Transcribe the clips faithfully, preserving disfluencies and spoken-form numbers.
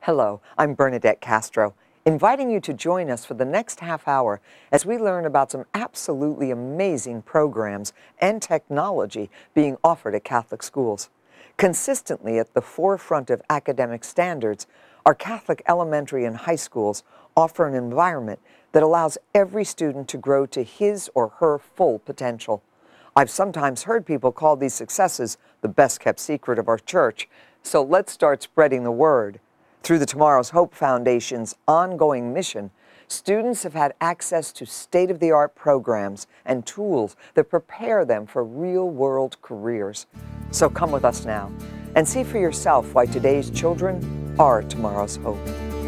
Hello, I'm Bernadette Castro, inviting you to join us for the next half hour as we learn about some absolutely amazing programs and technology being offered at Catholic schools. Consistently at the forefront of academic standards, our Catholic elementary and high schools offer an environment that allows every student to grow to his or her full potential. I've sometimes heard people call these successes the best-kept secret of our church, so let's start spreading the word. Through the Tomorrow's Hope Foundation's ongoing mission, students have had access to state-of-the-art programs and tools that prepare them for real-world careers. So come with us now and see for yourself why today's children are tomorrow's hope.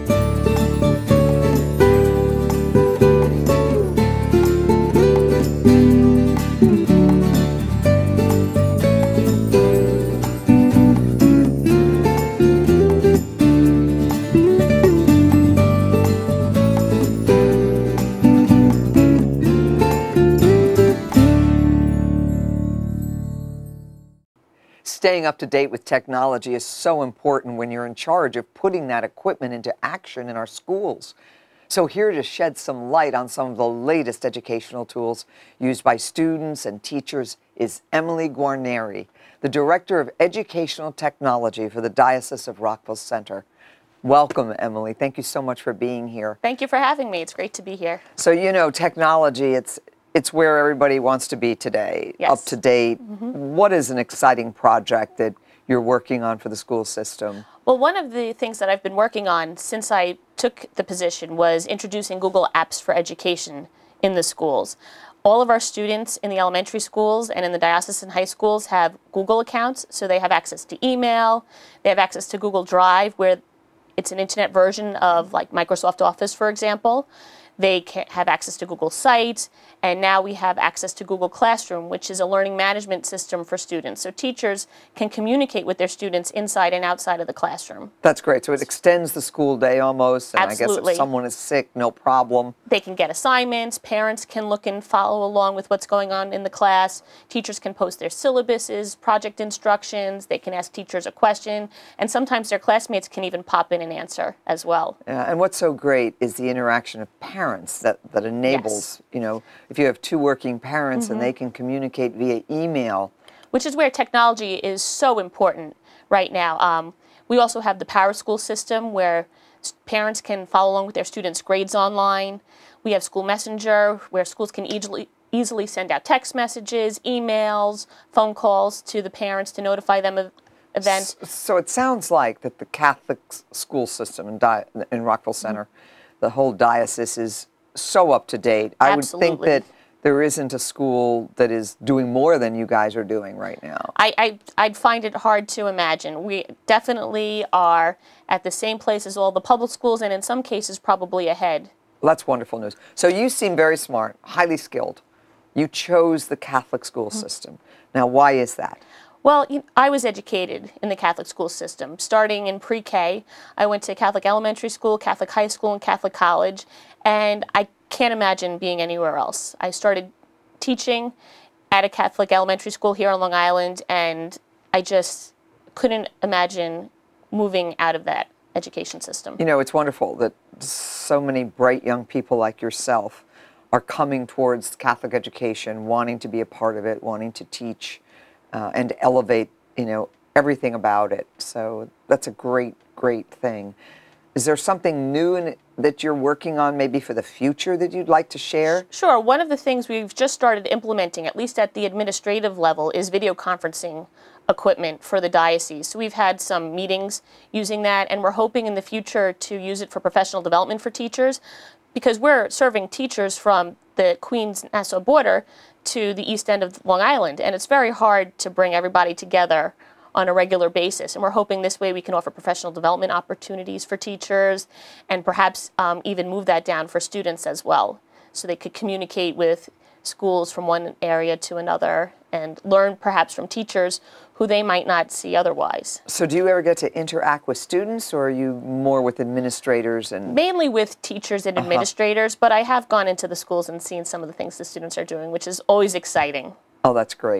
Staying up to date with technology is so important when you're in charge of putting that equipment into action in our schools. So here to shed some light on some of the latest educational tools used by students and teachers is Emily Guarneri, the Director of Educational Technology for the Diocese of Rockville Centre. Welcome, Emily. Thank you so much for being here. Thank you for having me. It's great to be here. So, you know, technology, it's It's where everybody wants to be today, yes. Up to date. Mm-hmm. What is an exciting project that you're working on for the school system? Well, one of the things that I've been working on since I took the position was introducing Google Apps for Education in the schools. All of our students in the elementary schools and in the diocesan high schools have Google accounts, so they have access to email, they have access to Google Drive, where it's an internet version of like Microsoft Office, for example. They can have access to Google Sites, and now we have access to Google Classroom, which is a learning management system for students. So teachers can communicate with their students inside and outside of the classroom. That's great. So it extends the school day almost, and Absolutely. I guess if someone is sick, no problem. They can get assignments, parents can look and follow along with what's going on in the class, teachers can post their syllabuses, project instructions, they can ask teachers a question, and sometimes their classmates can even pop in and answer as well. Yeah, and what's so great is the interaction of parents that, that enables, Yes. you know, if you have two working parents Mm-hmm. and they can communicate via email. Which is where technology is so important right now. Um, we also have the PowerSchool system where parents can follow along with their students' grades online. We have School Messenger where schools can easily easily send out text messages, emails, phone calls to the parents to notify them of events. So it sounds like that the Catholic school system in, Di in Rockville Centre, mm-hmm. the whole diocese is so up to date. I Absolutely. would think that there isn't a school that is doing more than you guys are doing right now. I, I, I'd find it hard to imagine. We definitely are at the same place as all the public schools, and in some cases probably ahead. Well, that's wonderful news. So you seem very smart, highly skilled. You chose the Catholic school mm-hmm. system. Now, why is that? Well, you know, I was educated in the Catholic school system. Starting in pre-K, I went to Catholic elementary school, Catholic high school, and Catholic college, and I can't imagine being anywhere else. I started teaching at a Catholic elementary school here on Long Island, and I just couldn't imagine moving out of that education system. You know, it's wonderful that so many bright young people like yourself are coming towards Catholic education, wanting to be a part of it, wanting to teach uh, and elevate, you know, everything about it. So that's a great, great thing. Is there something new in it that you're working on maybe for the future that you'd like to share? Sure. One of the things we've just started implementing, at least at the administrative level, is video conferencing equipment for the diocese. So we've had some meetings using that, and we're hoping in the future to use it for professional development for teachers, because we're serving teachers from the Queens-Nassau border to the east end of Long Island, and it's very hard to bring everybody together on a regular basis. And we're hoping this way we can offer professional development opportunities for teachers and perhaps um, even move that down for students as well, so they could communicate with schools from one area to another and learn perhaps from teachers who they might not see otherwise. So do you ever get to interact with students, or are you more with administrators? And Mainly with teachers and uh-huh. administrators, but I have gone into the schools and seen some of the things the students are doing, which is always exciting. Oh, that's great.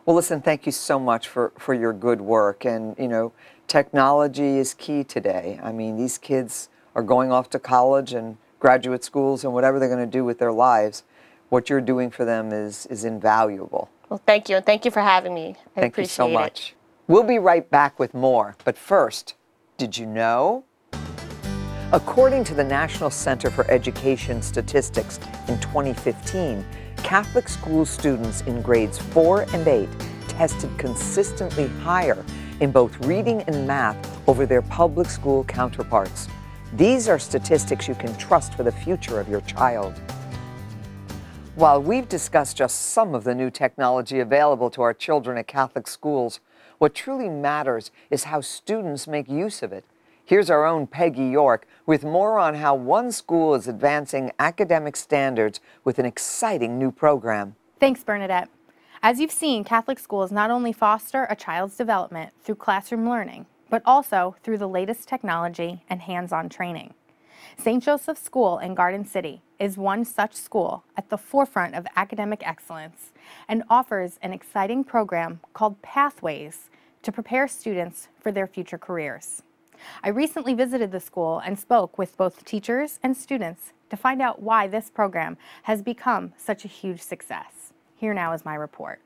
Well, listen, thank you so much for, for your good work. And, you know, technology is key today. I mean, these kids are going off to college and graduate schools and whatever they're going to do with their lives. What you're doing for them is, is invaluable. Well, thank you, and thank you for having me. I thank appreciate you so much. It. We'll be right back with more. But first, did you know? According to the National Center for Education Statistics in twenty fifteen, Catholic school students in grades four and eight tested consistently higher in both reading and math over their public school counterparts. These are statistics you can trust for the future of your child. While we've discussed just some of the new technology available to our children at Catholic schools, what truly matters is how students make use of it. Here's our own Peggy York with more on how one school is advancing academic standards with an exciting new program. Thanks, Bernadette. As you've seen, Catholic schools not only foster a child's development through classroom learning, but also through the latest technology and hands-on training. Saint Joseph's School in Garden City is one such school at the forefront of academic excellence and offers an exciting program called Pathways to prepare students for their future careers. I recently visited the school and spoke with both teachers and students to find out why this program has become such a huge success. Here now is my report.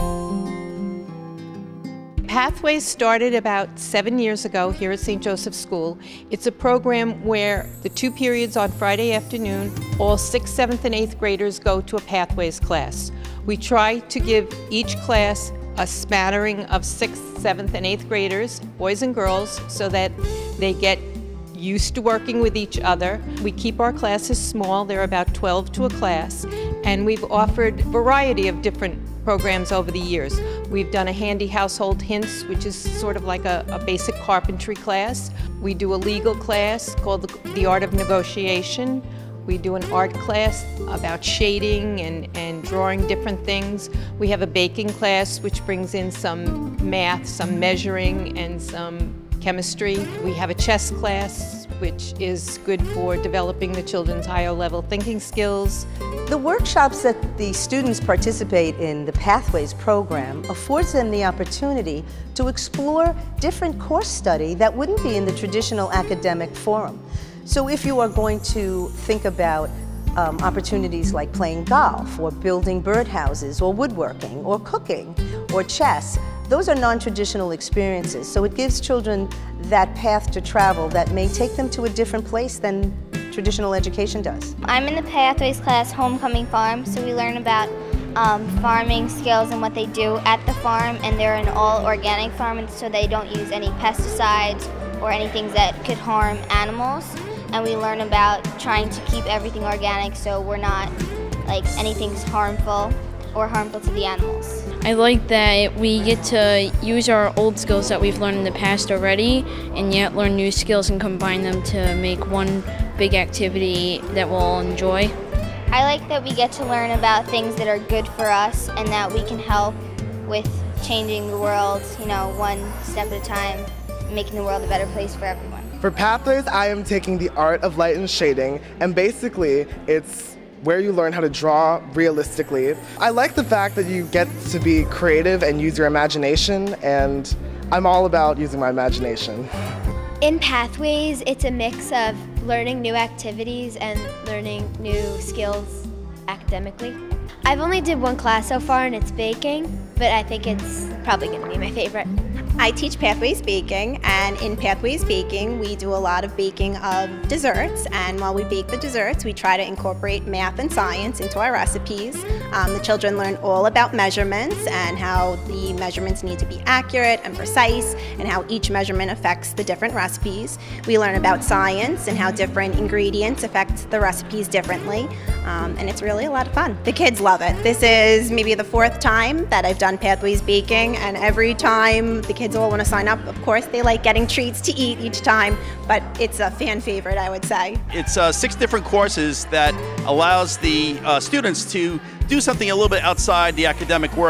Pathways started about seven years ago here at Saint Joseph's School. It's a program where the two periods on Friday afternoon, all sixth, seventh, and eighth graders go to a Pathways class. We try to give each class a smattering of sixth, seventh, and eighth graders, boys and girls, so that they get used to working with each other. We keep our classes small. There are about twelve to a class, and we've offered a variety of different programs over the years. We've done a handy household hints, which is sort of like a, a basic carpentry class. We do a legal class called the, the Art of Negotiation. We do an art class about shading and, and drawing different things. We have a baking class which brings in some math, some measuring, and some chemistry. We have a chess class which is good for developing the children's higher level thinking skills. The workshops that the students participate in the Pathways program affords them the opportunity to explore different course study that wouldn't be in the traditional academic forum. So if you are going to think about um, opportunities like playing golf, or building birdhouses, or woodworking, or cooking, or chess, those are non-traditional experiences. So it gives children that path to travel that may take them to a different place than traditional education does. I'm in the Pathways class, Homecoming Farm, so we learn about um, farming skills and what they do at the farm, and they're an all-organic farm, and so they don't use any pesticides or anything that could harm animals. And we learn about trying to keep everything organic so we're not, like, anything's harmful or harmful to the animals. I like that we get to use our old skills that we've learned in the past already and yet learn new skills and combine them to make one big activity that we'll all enjoy. I like that we get to learn about things that are good for us and that we can help with changing the world, you know, one step at a time, making the world a better place for everyone. For Pathways, I am taking the art of light and shading, and basically it's where you learn how to draw realistically. I like the fact that you get to be creative and use your imagination, and I'm all about using my imagination. In Pathways, it's a mix of learning new activities and learning new skills academically. I've only did one class so far, and it's baking, but I think it's probably going to be my favorite. I teach Pathways Baking, and in Pathways Baking we do a lot of baking of desserts, and while we bake the desserts we try to incorporate math and science into our recipes. Um, the children learn all about measurements and how the measurements need to be accurate and precise and how each measurement affects the different recipes. We learn about science and how different ingredients affect the recipes differently, um, and it's really a lot of fun. The kids love it. This is maybe the fourth time that I've done Pathways Baking, and every time the kids Kids all want to sign up. Of course, they like getting treats to eat each time, but it's a fan favorite, I would say. It's uh, six different courses that allows the uh, students to do something a little bit outside the academic world.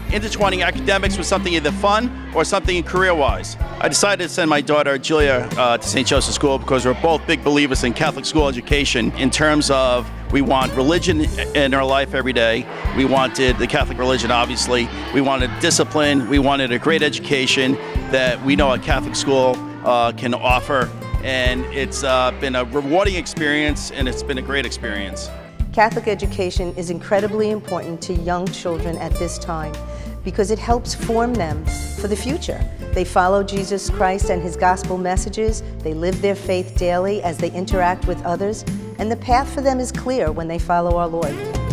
intertwining academics with something either fun or something career-wise. I decided to send my daughter, Julia, uh, to Saint Joseph School because we're both big believers in Catholic school education in terms of we want religion in our life every day. We wanted the Catholic religion, obviously. We wanted discipline. We wanted a great education that we know a Catholic school uh, can offer. And it's uh, been a rewarding experience, and it's been a great experience. Catholic education is incredibly important to young children at this time because it helps form them for the future. They follow Jesus Christ and His gospel messages. They live their faith daily as they interact with others, and the path for them is clear when they follow our Lord.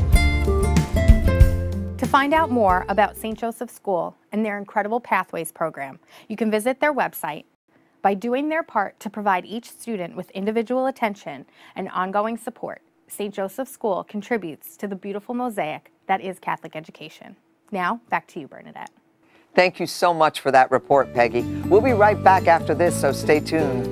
To find out more about Saint Joseph School and their incredible Pathways program, you can visit their website. By doing their part to provide each student with individual attention and ongoing support, Saint Joseph School contributes to the beautiful mosaic that is Catholic education. Now, back to you, Bernadette. Thank you so much for that report, Peggy. We'll be right back after this, so stay tuned.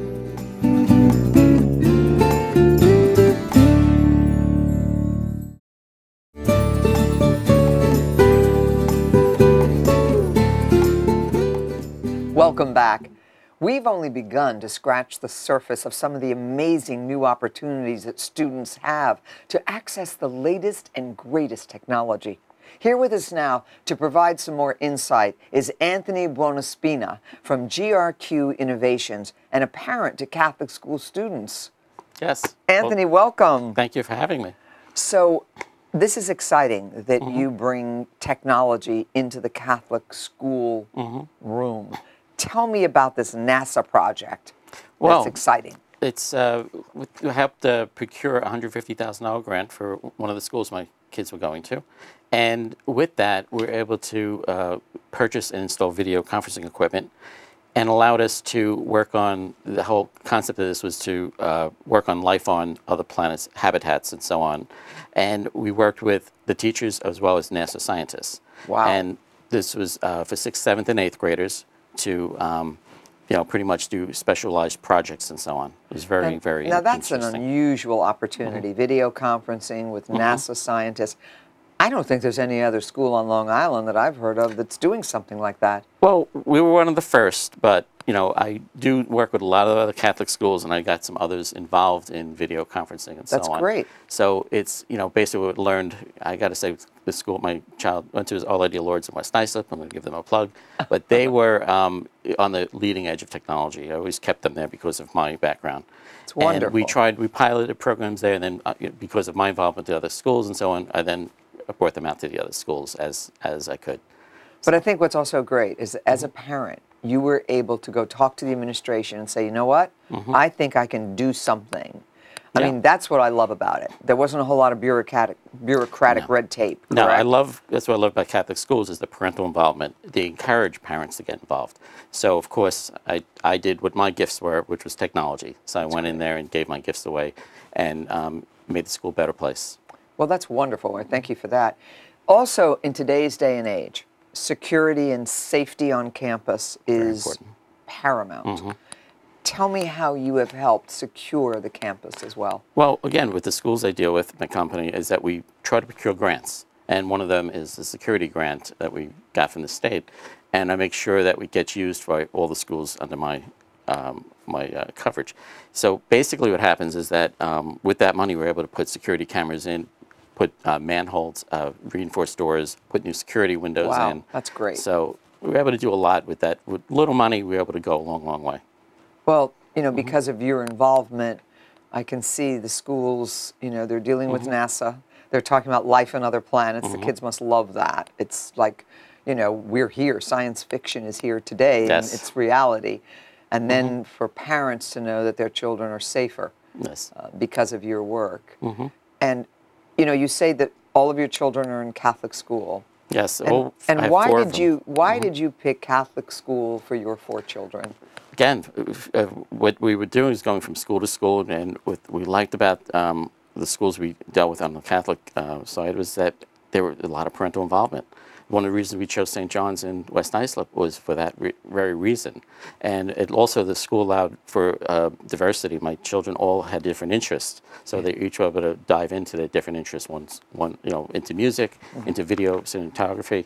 Welcome back. We've only begun to scratch the surface of some of the amazing new opportunities that students have to access the latest and greatest technology. Here with us now to provide some more insight is Anthony Buonaspina from G R Q Innovations and a parent to Catholic school students. Yes. Anthony, well, welcome. Thank you for having me. So, this is exciting that Mm-hmm. you bring technology into the Catholic school Mm-hmm. room. Tell me about this NASA project. Well, That's exciting. It's uh, we helped uh, procure a one hundred fifty thousand dollar grant for one of the schools my kids were going to. And with that, we were able to uh, purchase and install video conferencing equipment, and allowed us to work on, the whole concept of this was to uh, work on life on other planets, habitats, and so on. And we worked with the teachers as well as NASA scientists. Wow. And this was uh, for sixth, seventh, and eighth graders to, um, you know, pretty much do specialized projects and so on. It was very, And very Now that's an interesting. unusual opportunity, Mm-hmm. video conferencing with Mhm. NASA scientists. I don't think there's any other school on Long Island that I've heard of that's doing something like that. Well, we were one of the first, but you know, I do work with a lot of other Catholic schools, and I got some others involved in video conferencing and That's so on. great. So it's, you know, basically what we learned. I got to say, the school my child went to is Our Lady of Lourdes in West Islip. I'm going to give them a plug, but they were um, on the leading edge of technology. I always kept them there because of my background. It's wonderful. And we tried, we piloted programs there, and then uh, because of my involvement with the other schools and so on, I then brought them out to the other schools as as I could. But I think what's also great is as a parent, you were able to go talk to the administration and say, you know what, Mhm. I think I can do something. I Yeah. mean, that's what I love about it. There wasn't a whole lot of bureaucratic, bureaucratic No. red tape. No, I correct? love, that's what I love about Catholic schools is the parental involvement. They encourage parents to get involved. So, of course, I, I did what my gifts were, which was technology. So I went in there and gave my gifts away and um, made the school a better place. Well, that's wonderful. I thank you for that. Also, in today's day and age, security and safety on campus is paramount. Mhm. Tell me how you have helped secure the campus as well. Well, again, with the schools I deal with, my company, is that we try to procure grants. And one of them is the security grant that we got from the state. And I make sure that we get used by all the schools under my um, my uh, coverage. So basically what happens is that um, with that money, we're able to put security cameras in, put uh, manholes, uh, reinforced doors, put new security windows Wow, in. that's great. So we were able to do a lot with that. With little money, we were able to go a long, long way. Well, you know, Mm-hmm. because of your involvement, I can see the schools, you know, they're dealing with Mhm. NASA. They're talking about life on other planets. Mhm. The kids must love that. It's like, you know, we're here. Science fiction is here today, Yes. and it's reality. And then for parents to know that their children are safer Yes. uh, because of your work. Mhm. And, you know, you say that all of your children are in Catholic school. Yes. And, well, I and have why four of did them. you why Mhm. did you pick Catholic school for your four children? Again, uh, what we were doing is going from school to school, and what we liked about um, the schools we dealt with on the Catholic uh, side was that there were a lot of parental involvement. One of the reasons we chose Saint John's in West Islip was for that re very reason. And it also, the school allowed for uh, diversity. My children all had different interests, so they each were able to dive into their different interests. One's, one, you know, into music, Mhm. into video, cinematography.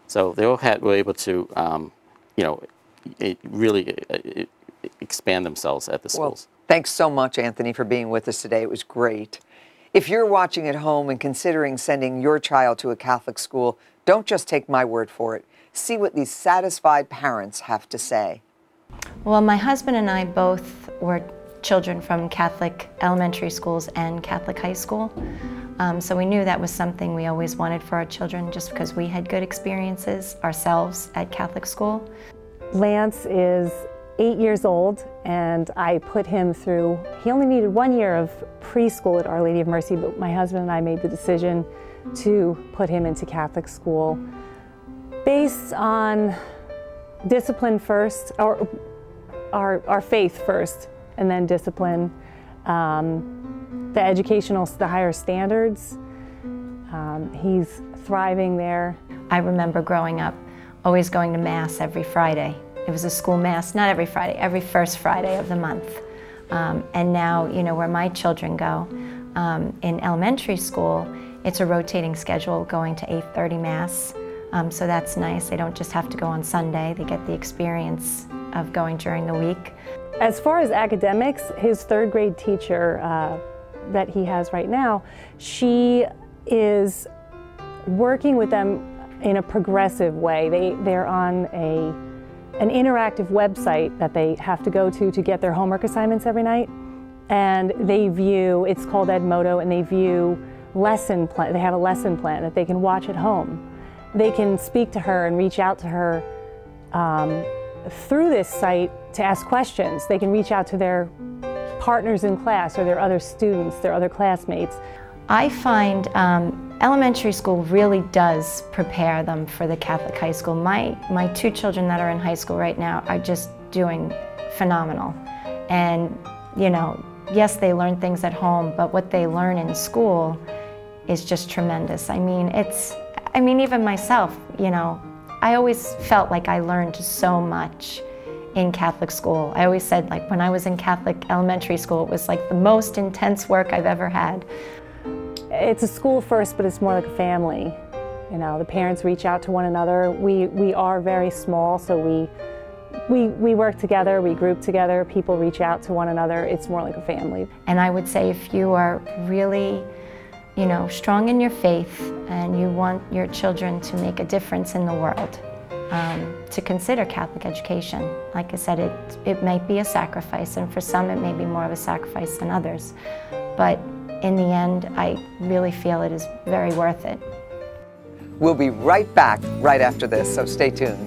So they all had were able to, um, you know, it really it, it expand themselves at the schools. Well, thanks so much, Anthony, for being with us today. It was great. If you're watching at home and considering sending your child to a Catholic school, don't just take my word for it. See what these satisfied parents have to say. Well, my husband and I both were children from Catholic elementary schools and Catholic high school. Um, so we knew that was something we always wanted for our children, just because we had good experiences ourselves at Catholic school. Lance is eight years old, and I put him through, he only needed one year of preschool at Our Lady of Mercy, but my husband and I made the decision to put him into Catholic school based on discipline first, or our, our faith first, and then discipline, um, the educational, the higher standards. Um, he's thriving there. I remember growing up, always going to Mass every Friday. It was a school Mass, not every Friday, every first Friday of the month. Um, and now, you know, where my children go, um, in elementary school, it's a rotating schedule going to eight thirty Mass. Um, so that's nice. They don't just have to go on Sunday. They get the experience of going during the week. As far as academics, his third grade teacher uh, that he has right now, she is working with them in a progressive way. They, they're on a, an interactive website that they have to go to to get their homework assignments every night. And they view, it's called Edmodo, and they view lesson plan, they have a lesson plan that they can watch at home. They can speak to her and reach out to her um, through this site to ask questions. They can reach out to their partners in class or their other students, their other classmates. I find um, elementary school really does prepare them for the Catholic high school. My, my two children that are in high school right now are just doing phenomenal. And, you know, yes, they learn things at home, but what they learn in school is just tremendous. I mean, it's, I mean, even myself, you know, I always felt like I learned so much in Catholic school. I always said, like, when I was in Catholic elementary school, it was like the most intense work I've ever had. It's a school first, but it's more like a family. You know, the parents reach out to one another. We, we are very small, so we, we, we work together, we group together, people reach out to one another. It's more like a family. And I would say if you are really, you know, strong in your faith and you want your children to make a difference in the world, um, to consider Catholic education. Like I said, it, it might be a sacrifice, and for some it may be more of a sacrifice than others. But in the end, I really feel it is very worth it. We'll be right back right after this, so stay tuned.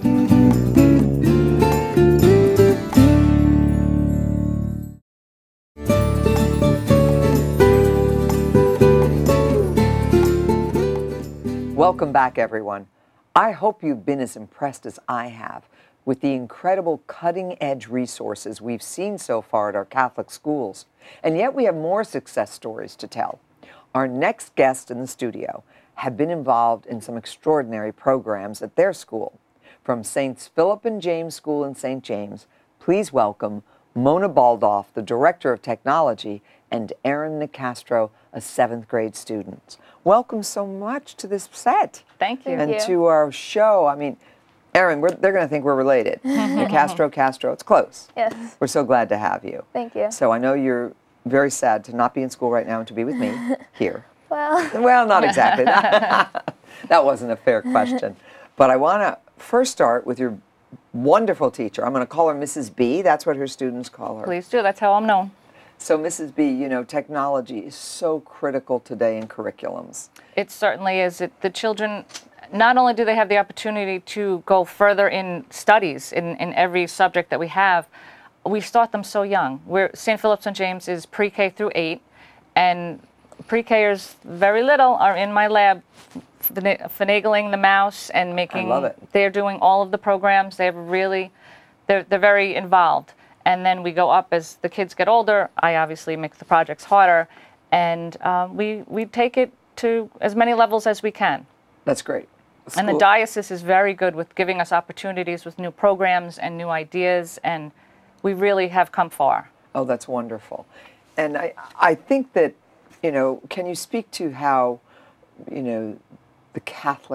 Welcome back, everyone. I hope you've been as impressed as I have with the incredible cutting-edge resources we've seen so far at our Catholic schools. And yet we have more success stories to tell. Our next guests in the studio have been involved in some extraordinary programs at their school. From Saints Philip and James School in Saint James, please welcome Mona Baldoff, the Director of Technology, and Erin Nicastro, a seventh grade student. Welcome so much to this set. Thank you. And Thank you. to our show. I mean, Erin, we're, they're going to think we're related. Nicastro, Castro, it's close. Yes. We're so glad to have you. Thank you. So I know you're very sad to not be in school right now and to be with me here. Well. Well, not exactly. That, that wasn't a fair question. But I want to first start with your wonderful teacher. I'm going to call her Missus B. That's what her students call her. Please do. That's how I'm known. So, Missus B, you know, technology is so critical today in curriculums. It certainly is. It, the children, not only do they have the opportunity to go further in studies in, in every subject that we have, we start them so young. We're, Saint Philip Saint James is pre-K through eight, and pre-Kers, very little, are in my lab finagling the mouse and making. I love it. They're doing all of the programs. They're really, they're, they're very involved. And then we go up as the kids get older. I obviously make the projects harder, and um, we, we take it to as many levels as we can. That's great. School. And the diocese is very good with giving us opportunities with new programs and new ideas, and we really have come far. Oh, that's wonderful. And I, I think that, you know, can you speak to how, you know, the Catholic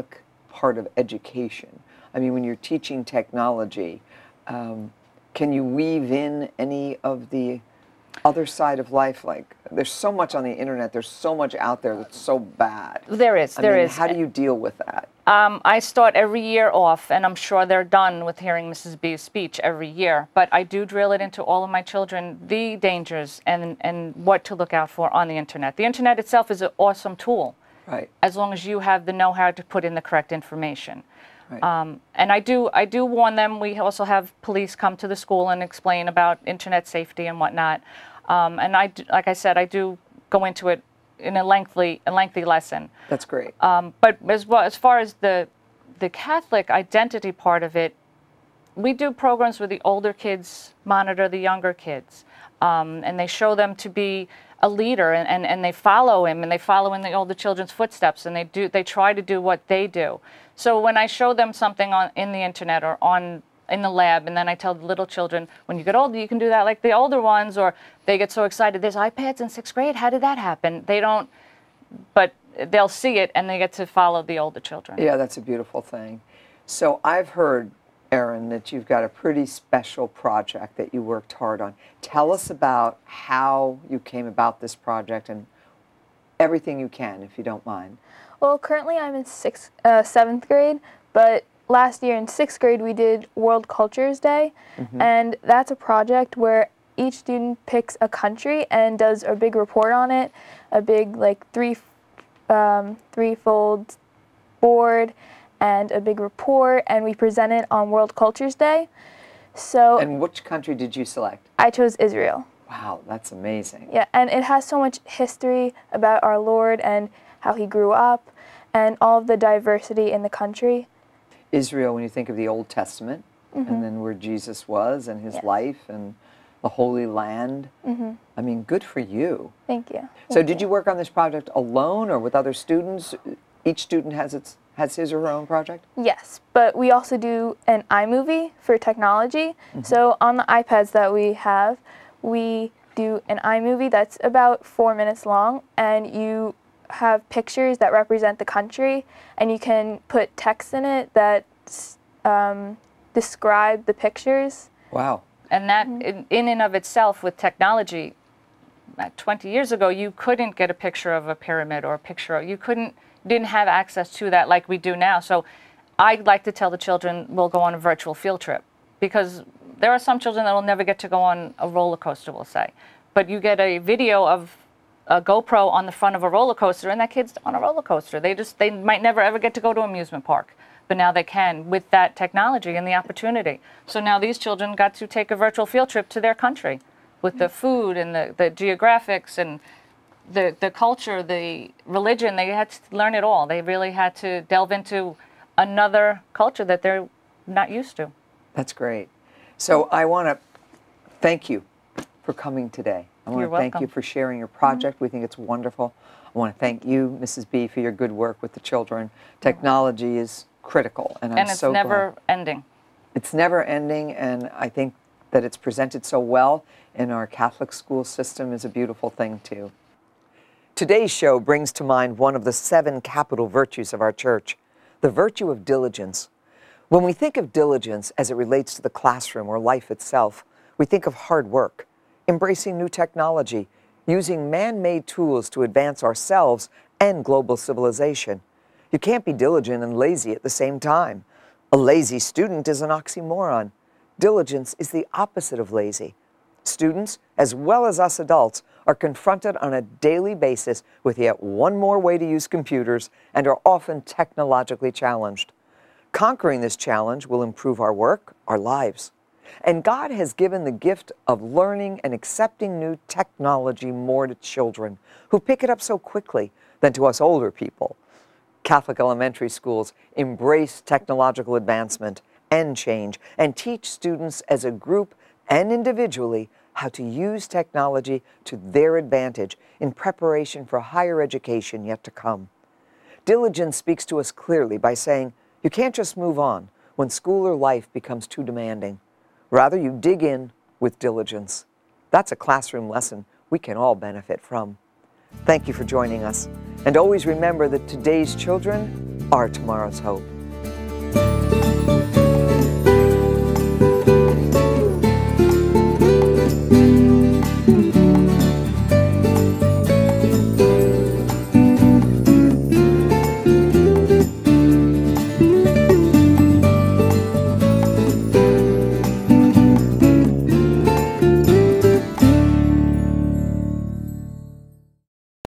part of education. I mean, when you're teaching technology, um, can you weave in any of the other side of life? Like, there's so much on the internet, there's so much out there that's so bad. There is, I there mean, is. How do you deal with that? Um, I start every year off, and I'm sure they're done with hearing Missus B's speech every year, but I do drill it into all of my children, the dangers and, and what to look out for on the internet. The internet itself is an awesome tool, right? As long as you have the know-how to put in the correct information. Right. Um, and I do, I do warn them. We also have police come to the school and explain about internet safety and whatnot. Um, and I, do, like I said, I do go into it in a lengthy, a lengthy lesson. That's great. Um, but as well, as far as the, the Catholic identity part of it, we do programs where the older kids monitor the younger kids, um, and they show them to be a leader, and, and, and they follow him, and they follow in the older children's footsteps, and they do, they try to do what they do. So when I show them something on in the internet or on in the lab, and then I tell the little children, when you get older, you can do that like the older ones, or they get so excited, there's iPads in sixth grade, how did that happen? They don't, but they'll see it, and they get to follow the older children. Yeah, that's a beautiful thing. So I've heard, Erin, that you've got a pretty special project that you worked hard on. Tell us about how you came about this project and everything you can, if you don't mind. Well, currently I'm in sixth, uh, seventh grade, but last year in sixth grade we did World Cultures Day, mm-hmm. and that's a project where each student picks a country and does a big report on it, a big like three, um, three-fold board, and a big report, and we present it on World Cultures Day. So. And which country did you select? I chose Israel. Wow, that's amazing. Yeah, and it has so much history about our Lord and how he grew up, and all of the diversity in the country. Israel, when you think of the Old Testament, mm-hmm. and then where Jesus was and his yes. life and the Holy Land. Mm-hmm. I mean, good for you. Thank you. So Thank did you. you work on this project alone or with other students? Each student has its has his or her own project? Yes, but we also do an iMovie for technology. Mm-hmm. So on the iPads that we have, we do an iMovie that's about four minutes long, and you have pictures that represent the country, and you can put text in it that um, describe the pictures. Wow. And that, in, in and of itself, with technology, uh, twenty years ago, you couldn't get a picture of a pyramid or a picture of, you couldn't, didn't have access to that like we do now. So I'd like to tell the children we'll go on a virtual field trip, because there are some children that will never get to go on a roller coaster, we'll say. But you get a video of a GoPro on the front of a roller coaster, and that kid's on a roller coaster. They just, they might never ever get to go to an amusement park, but now they can with that technology and the opportunity. So now these children got to take a virtual field trip to their country with the food and the, the geographics and the, the culture, the religion. They had to learn it all. They really had to delve into another culture that they're not used to. That's great. So I want to thank you for coming today. I want You're to thank welcome. you for sharing your project. Mm-hmm. We think it's wonderful. I want to thank you, Missus B, for your good work with the children. Technology is critical, and I'm and it's so never glad. ending. It's never ending, and I think that it's presented so well in our Catholic school system is a beautiful thing, too. Today's show brings to mind one of the seven capital virtues of our church, the virtue of diligence. When we think of diligence as it relates to the classroom or life itself, we think of hard work, embracing new technology, using man-made tools to advance ourselves and global civilization. You can't be diligent and lazy at the same time. A lazy student is an oxymoron. Diligence is the opposite of lazy. Students, as well as us adults, are confronted on a daily basis with yet one more way to use computers and are often technologically challenged. Conquering this challenge will improve our work, our lives. And God has given the gift of learning and accepting new technology more to children who pick it up so quickly than to us older people. Catholic elementary schools embrace technological advancement and change and teach students as a group and individually how to use technology to their advantage in preparation for higher education yet to come. Diligence speaks to us clearly by saying, you can't just move on when school or life becomes too demanding. Rather, you dig in with diligence. That's a classroom lesson we can all benefit from. Thank you for joining us. And always remember that today's children are tomorrow's hope.